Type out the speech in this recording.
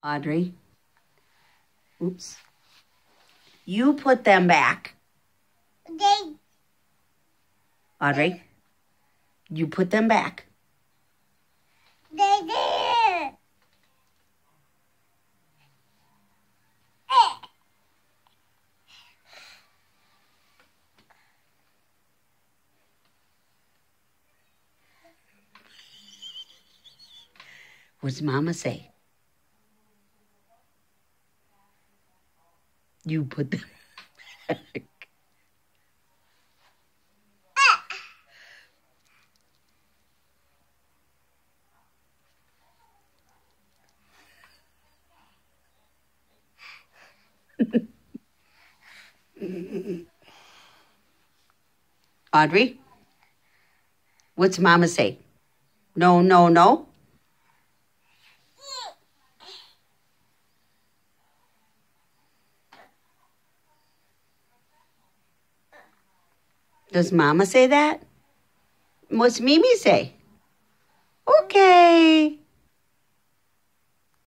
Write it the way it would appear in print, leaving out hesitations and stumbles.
Audrey. Oops. You put them back. Audrey. You put them back. What's Mama say? You put them back. Audrey? What's Mama say? No, no, no? Does Mama say that? What's Mimi say? Okay.